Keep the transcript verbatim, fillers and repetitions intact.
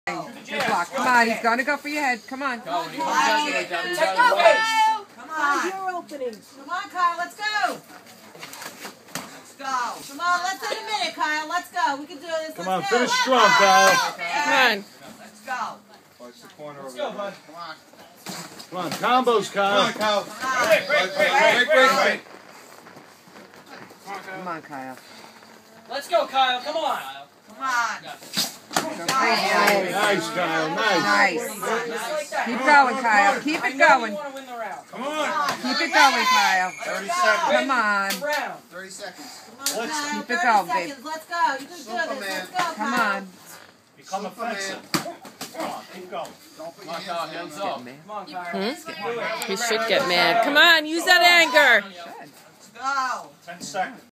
Good luck. Come on, he's gonna go for your head. Come on. Go, when he comes out, get it down. Take your waist. Come on. Your openings. Come on, Kyle. Let's go. Let's go. Come on. Let's in a minute, Kyle. Let's go. We can do this. Come let's on, go. finish strong, Kyle. Come on. Let's go. Watch the corner Let's over go, bud. Come on. Come on, combos, Kyle. Come on, Kyle. Wait, wait, wait, wait, wait, wait. Come on, Kyle. Let's go, Kyle. Come on. Come on. Go crazy. Nice, Kyle. Nice. Nice. Just like that. Keep going, Kyle. Keep I it know going. you want to win the round. Come on. Keep it going, Kyle. thirty seconds. Come on. Round. thirty seconds. Come on, Kyle. Keep it thirty going, babe. seconds. Let's go. You can do this. Let's go, Kyle. Come on. Become offensive. Come on, keep going. Don't put your hands on him. Come on, Kyle. Hmm? Do it. He should get mad. Come on, use that anger. Let's go. Ten seconds.